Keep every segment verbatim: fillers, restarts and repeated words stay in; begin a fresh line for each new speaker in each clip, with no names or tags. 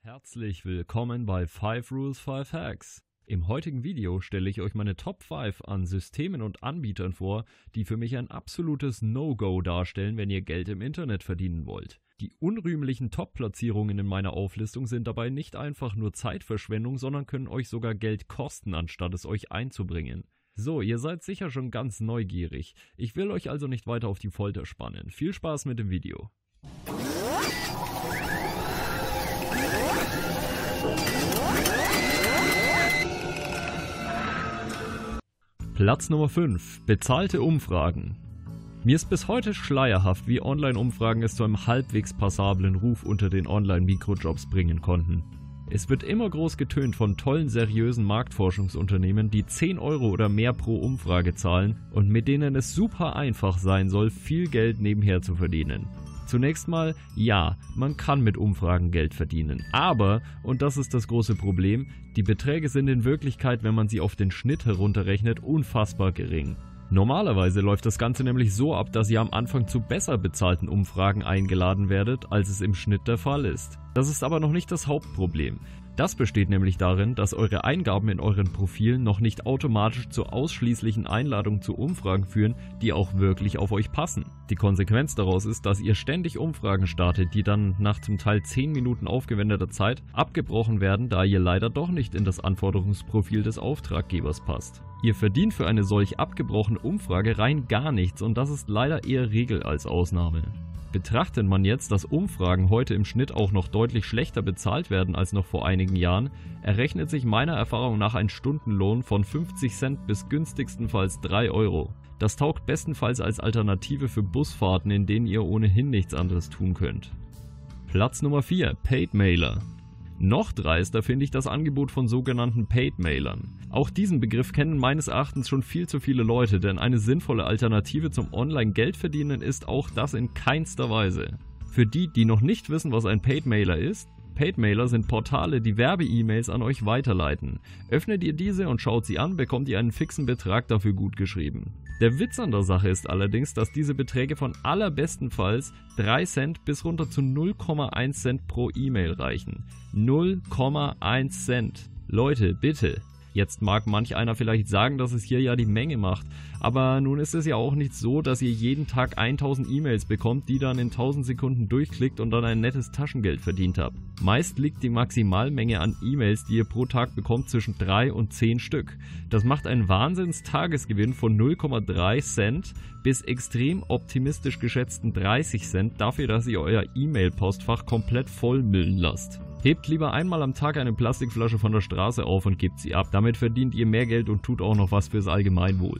Herzlich willkommen bei five Rules, five Hacks. Im heutigen Video stelle ich euch meine Top fünf an Systemen und Anbietern vor, die für mich ein absolutes No-Go darstellen, wenn ihr Geld im Internet verdienen wollt. Die unrühmlichen Top-Platzierungen in meiner Auflistung sind dabei nicht einfach nur Zeitverschwendung, sondern können euch sogar Geld kosten, anstatt es euch einzubringen. So, ihr seid sicher schon ganz neugierig. Ich will euch also nicht weiter auf die Folter spannen. Viel Spaß mit dem Video. Platz Nummer fünf. Bezahlte Umfragen. Mir ist bis heute schleierhaft, wie Online-Umfragen es zu einem halbwegs passablen Ruf unter den Online-Mikrojobs bringen konnten. Es wird immer groß getönt von tollen, seriösen Marktforschungsunternehmen, die zehn Euro oder mehr pro Umfrage zahlen und mit denen es super einfach sein soll, viel Geld nebenher zu verdienen. Zunächst mal, ja, man kann mit Umfragen Geld verdienen, aber, und das ist das große Problem, die Beträge sind in Wirklichkeit, wenn man sie auf den Schnitt herunterrechnet, unfassbar gering. Normalerweise läuft das Ganze nämlich so ab, dass ihr am Anfang zu besser bezahlten Umfragen eingeladen werdet, als es im Schnitt der Fall ist. Das ist aber noch nicht das Hauptproblem. Das besteht nämlich darin, dass eure Eingaben in euren Profilen noch nicht automatisch zur ausschließlichen Einladung zu Umfragen führen, die auch wirklich auf euch passen. Die Konsequenz daraus ist, dass ihr ständig Umfragen startet, die dann nach zum Teil zehn Minuten aufgewendeter Zeit abgebrochen werden, da ihr leider doch nicht in das Anforderungsprofil des Auftraggebers passt. Ihr verdient für eine solch abgebrochene Umfrage rein gar nichts und das ist leider eher Regel als Ausnahme. Betrachtet man jetzt, dass Umfragen heute im Schnitt auch noch deutlich schlechter bezahlt werden als noch vor einigen Jahren, errechnet sich meiner Erfahrung nach ein Stundenlohn von fünfzig Cent bis günstigstenfalls drei Euro. Das taugt bestenfalls als Alternative für Busfahrten, in denen ihr ohnehin nichts anderes tun könnt. Platz Nummer vier. Paid Mailer. Noch dreister finde ich das Angebot von sogenannten Paid-Mailern. Auch diesen Begriff kennen meines Erachtens schon viel zu viele Leute, denn eine sinnvolle Alternative zum Online-Geldverdienen ist auch das in keinster Weise. Für die, die noch nicht wissen, was ein Paid-Mailer ist, Paid-Mailer sind Portale, die Werbe-E-Mails an euch weiterleiten. Öffnet ihr diese und schaut sie an, bekommt ihr einen fixen Betrag dafür gutgeschrieben. Der Witz an der Sache ist allerdings, dass diese Beträge von allerbestenfalls drei Cent bis runter zu null Komma eins Cent pro E-Mail reichen. null Komma eins Cent. Leute, bitte. Jetzt mag manch einer vielleicht sagen, dass es hier ja die Menge macht, aber nun ist es ja auch nicht so, dass ihr jeden Tag tausend E-Mails bekommt, die dann in tausend Sekunden durchklickt und dann ein nettes Taschengeld verdient habt. Meist liegt die Maximalmenge an E-Mails, die ihr pro Tag bekommt, zwischen drei und zehn Stück. Das macht einen Wahnsinns-Tagesgewinn von null Komma drei Cent bis extrem optimistisch geschätzten dreißig Cent dafür, dass ihr euer E-Mail-Postfach komplett vollmüllen lasst. Hebt lieber einmal am Tag eine Plastikflasche von der Straße auf und gebt sie ab. Damit verdient ihr mehr Geld und tut auch noch was fürs Allgemeinwohl.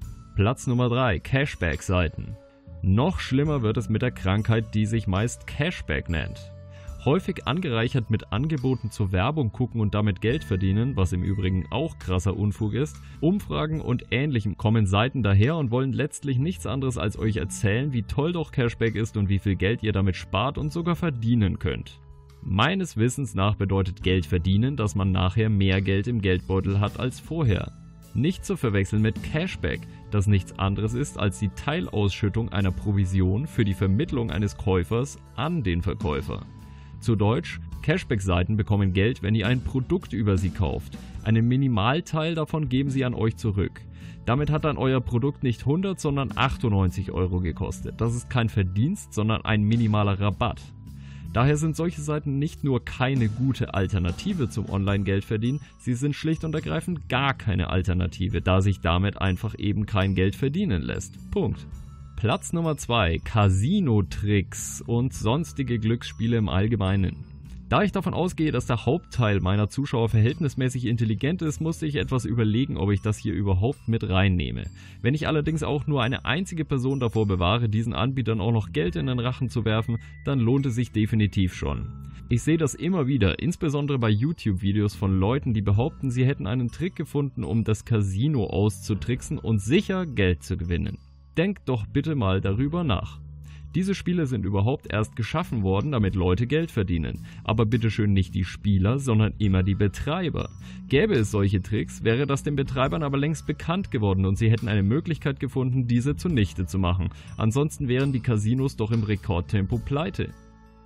Platz Nummer drei. Cashback-Seiten. Noch schlimmer wird es mit der Krankheit, die sich meist Cashback nennt. Häufig angereichert mit Angeboten zur Werbung gucken und damit Geld verdienen, was im Übrigen auch krasser Unfug ist, Umfragen und Ähnlichem kommen Seiten daher und wollen letztlich nichts anderes als euch erzählen, wie toll doch Cashback ist und wie viel Geld ihr damit spart und sogar verdienen könnt. Meines Wissens nach bedeutet Geld verdienen, dass man nachher mehr Geld im Geldbeutel hat als vorher. Nicht zu verwechseln mit Cashback, das nichts anderes ist als die Teilausschüttung einer Provision für die Vermittlung eines Käufers an den Verkäufer. Zu Deutsch, Cashback-Seiten bekommen Geld, wenn ihr ein Produkt über sie kauft. Einen Minimalteil davon geben sie an euch zurück. Damit hat dann euer Produkt nicht hundert, sondern achtundneunzig Euro gekostet. Das ist kein Verdienst, sondern ein minimaler Rabatt. Daher sind solche Seiten nicht nur keine gute Alternative zum Online-Geldverdienen, sie sind schlicht und ergreifend gar keine Alternative, da sich damit einfach eben kein Geld verdienen lässt. Punkt. Platz Nummer zwei. Casino-Tricks und sonstige Glücksspiele im Allgemeinen. Da ich davon ausgehe, dass der Hauptteil meiner Zuschauer verhältnismäßig intelligent ist, musste ich etwas überlegen, ob ich das hier überhaupt mit reinnehme. Wenn ich allerdings auch nur eine einzige Person davor bewahre, diesen Anbietern auch noch Geld in den Rachen zu werfen, dann lohnt es sich definitiv schon. Ich sehe das immer wieder, insbesondere bei YouTube-Videos von Leuten, die behaupten, sie hätten einen Trick gefunden, um das Casino auszutricksen und sicher Geld zu gewinnen. Denkt doch bitte mal darüber nach. Diese Spiele sind überhaupt erst geschaffen worden, damit Leute Geld verdienen. Aber bitteschön nicht die Spieler, sondern immer die Betreiber. Gäbe es solche Tricks, wäre das den Betreibern aber längst bekannt geworden und sie hätten eine Möglichkeit gefunden, diese zunichte zu machen. Ansonsten wären die Casinos doch im Rekordtempo pleite.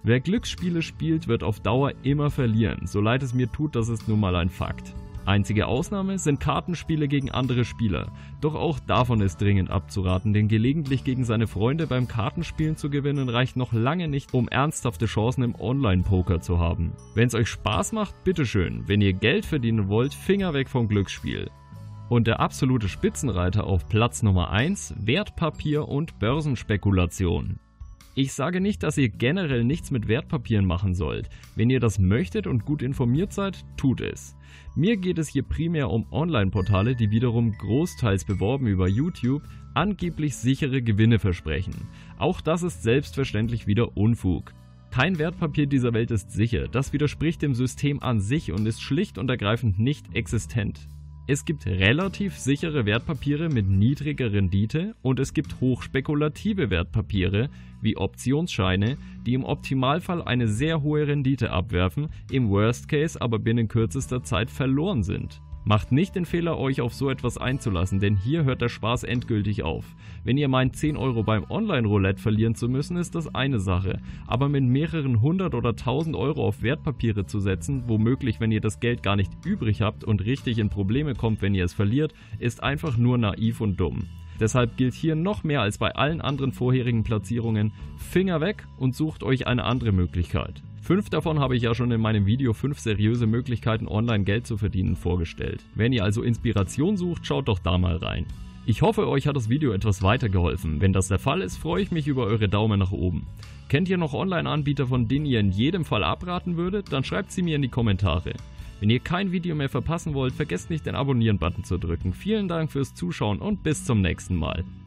Wer Glücksspiele spielt, wird auf Dauer immer verlieren, so leid es mir tut, das ist nun mal ein Fakt. Einzige Ausnahme sind Kartenspiele gegen andere Spieler, doch auch davon ist dringend abzuraten, denn gelegentlich gegen seine Freunde beim Kartenspielen zu gewinnen reicht noch lange nicht, um ernsthafte Chancen im Online-Poker zu haben. Wenn es euch Spaß macht, bitteschön, wenn ihr Geld verdienen wollt, Finger weg vom Glücksspiel. Und der absolute Spitzenreiter auf Platz Nummer eins, Wertpapier und Börsenspekulation. Ich sage nicht, dass ihr generell nichts mit Wertpapieren machen sollt. Wenn ihr das möchtet und gut informiert seid, tut es. Mir geht es hier primär um Online-Portale, die wiederum großteils beworben über YouTube angeblich sichere Gewinne versprechen. Auch das ist selbstverständlich wieder Unfug. Kein Wertpapier dieser Welt ist sicher, das widerspricht dem System an sich und ist schlicht und ergreifend nicht existent. Es gibt relativ sichere Wertpapiere mit niedriger Rendite und es gibt hochspekulative Wertpapiere wie Optionsscheine, die im Optimalfall eine sehr hohe Rendite abwerfen, im Worst Case aber binnen kürzester Zeit verloren sind. Macht nicht den Fehler, euch auf so etwas einzulassen, denn hier hört der Spaß endgültig auf. Wenn ihr meint, zehn Euro beim Online-Roulette verlieren zu müssen, ist das eine Sache, aber mit mehreren hundert oder tausend Euro auf Wertpapiere zu setzen, womöglich wenn ihr das Geld gar nicht übrig habt und richtig in Probleme kommt, wenn ihr es verliert, ist einfach nur naiv und dumm. Deshalb gilt hier noch mehr als bei allen anderen vorherigen Platzierungen: Finger weg und sucht euch eine andere Möglichkeit. Fünf davon habe ich ja schon in meinem Video fünf seriöse Möglichkeiten, online Geld zu verdienen, vorgestellt. Wenn ihr also Inspiration sucht, schaut doch da mal rein. Ich hoffe, euch hat das Video etwas weitergeholfen. Wenn das der Fall ist, freue ich mich über eure Daumen nach oben. Kennt ihr noch Online-Anbieter, von denen ihr in jedem Fall abraten würdet? Dann schreibt sie mir in die Kommentare. Wenn ihr kein Video mehr verpassen wollt, vergesst nicht den Abonnieren-Button zu drücken. Vielen Dank fürs Zuschauen und bis zum nächsten Mal.